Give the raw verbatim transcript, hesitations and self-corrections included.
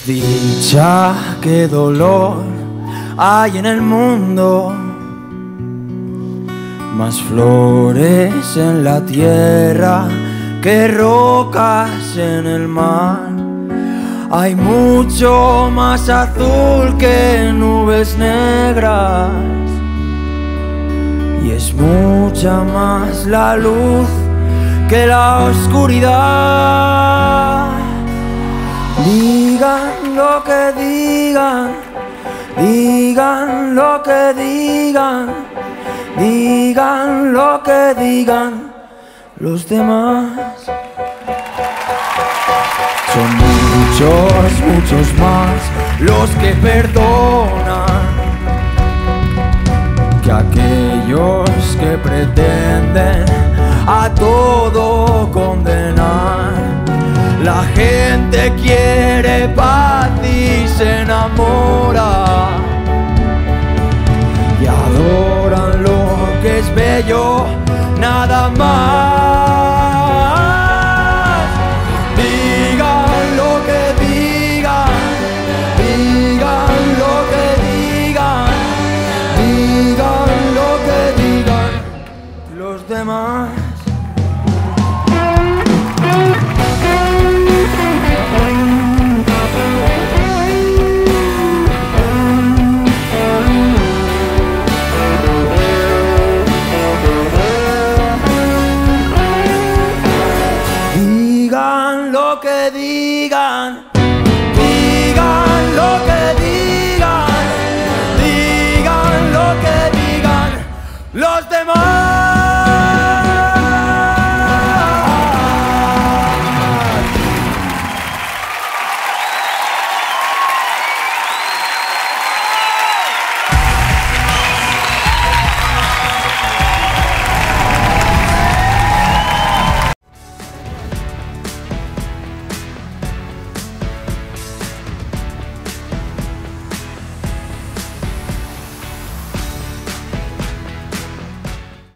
dicha, qué dolor hay en el mundo. Más flores en la tierra que rocas en el mar. Hay mucho más azul que nubes negras. Y es mucha más la luz que la oscuridad. Digan lo que digan, digan lo que digan, digan lo que digan los demás. Son muchos, muchos más los que perdonan que aquellos que pretenden a todo condenar. La gente quiere paz y se enamora y adoran lo que es bello, nada más.